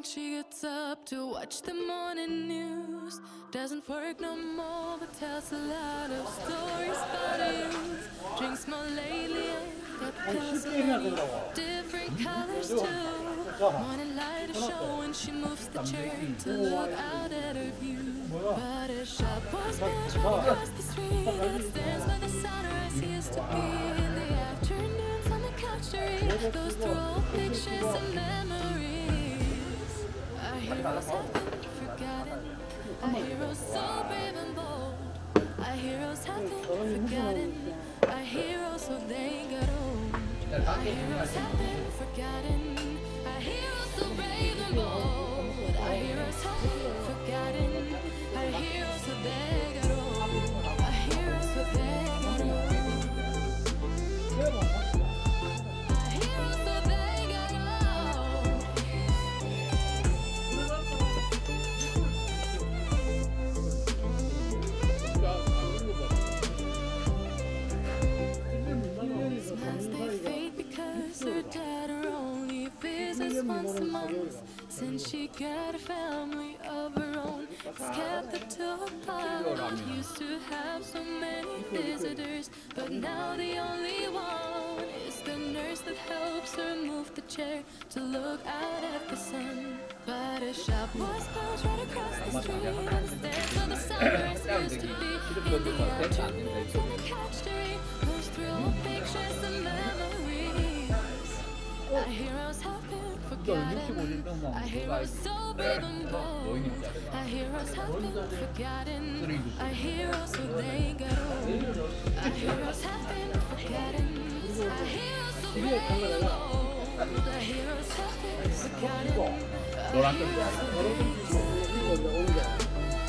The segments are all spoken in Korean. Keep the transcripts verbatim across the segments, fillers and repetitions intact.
when she gets up to watch the morning news. Doesn't work no more, but tells a lot of stories about you. Drinks more lately, got pills already, different colors too. Morning light is showing, she moves the chair to look out at her view. But a shop was built right across the street. It stands where the sunrise used to be. In the afternoons on the couch to read, goes through old pictures and memories. Our heroes have been forgotten. Our heroes so brave and bold. Our heroes have been forgotten. Our heroes so they got old. Our heroes have been forgotten. Our heroes so brave and bold. Our heroes have been forgotten. Our heroes so they got old. Our heroes so they got old. Our heroes so they got old. Smiles they fade because her dad only visits once a month. Since she got a family of her own, it's kept the two apart. Used to have so many visitors, but now the only one is the nurse that helps her move the chair to look out at the sun. But a shop was built right across the street, and stands where the sunrise used to be. In the afternoons on the couch to read, goes through pictures and memories. Our heroes have been forgotten. Our heroes so brave and bold. Our heroes have been forgotten. Our heroes so they got old. Our heroes have been forgotten. Our heroes so brave and bold. Our heroes have been forgotten. Our heroes so brave and bold.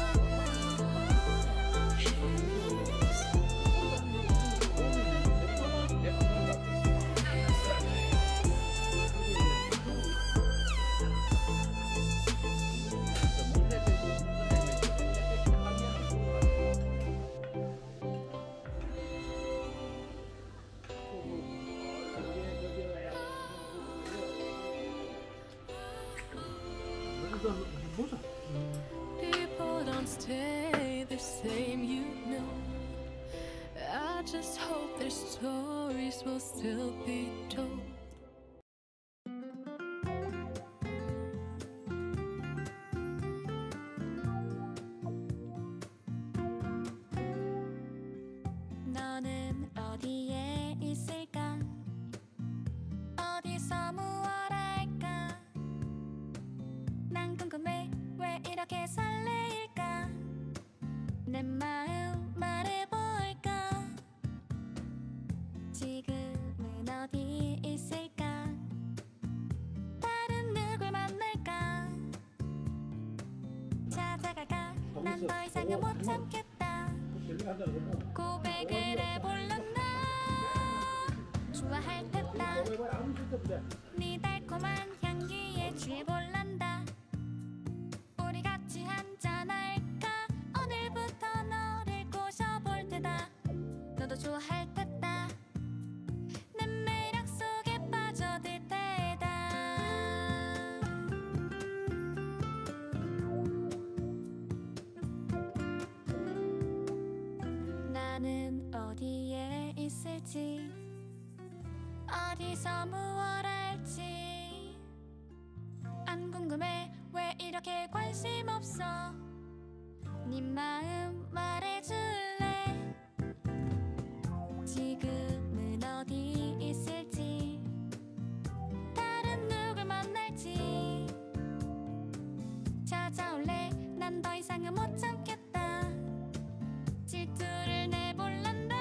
People don't stay the same, you know. I just hope their stories will still be told. 너는 어디에 있을까? 어디서 무엇 할까? 난 궁금해, 왜 이렇게 설레일까? 내 마음 말해볼까? 지금은 어디 있을까? 다른 누굴 만날까? 찾아갈까? 난 더 이상은 못 참겠다. 고백을 해볼라 나 좋아할 듯다. 네 달콤한 향기에 취해볼란다. 우리 같이 한잔할까? 오늘부터 너를 꼬셔볼 테다. 너도 좋아할 듯다. 내 매력 속에 빠져들 테다. 나는 어디에 있을지, 어디서 무엇 할지 안 궁금해, 왜 이렇게 관심 없어? 네 마음 말해줄래? 지금은 어디 있을지, 다른 누굴 만날지 찾아올래? 난 더 이상은 못 참겠다. 질투를 내볼란다.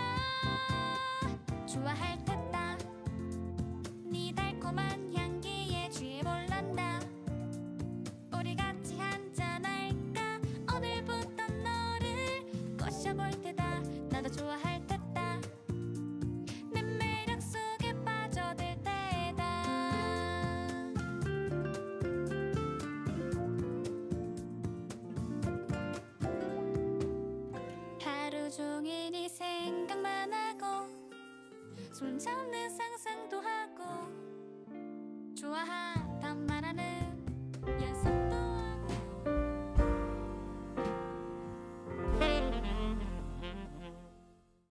좋아할 듯다. 네 달콤한 향기에 취해볼란다. 우리 같이 한잔할까? 오늘부터 너를 꼬셔볼 테다. 나도 좋아할 듯다. 내 매력 속에 빠져들 테다. 하루 종일 네 생각만 하고 손잡는 상상도 하고 좋아하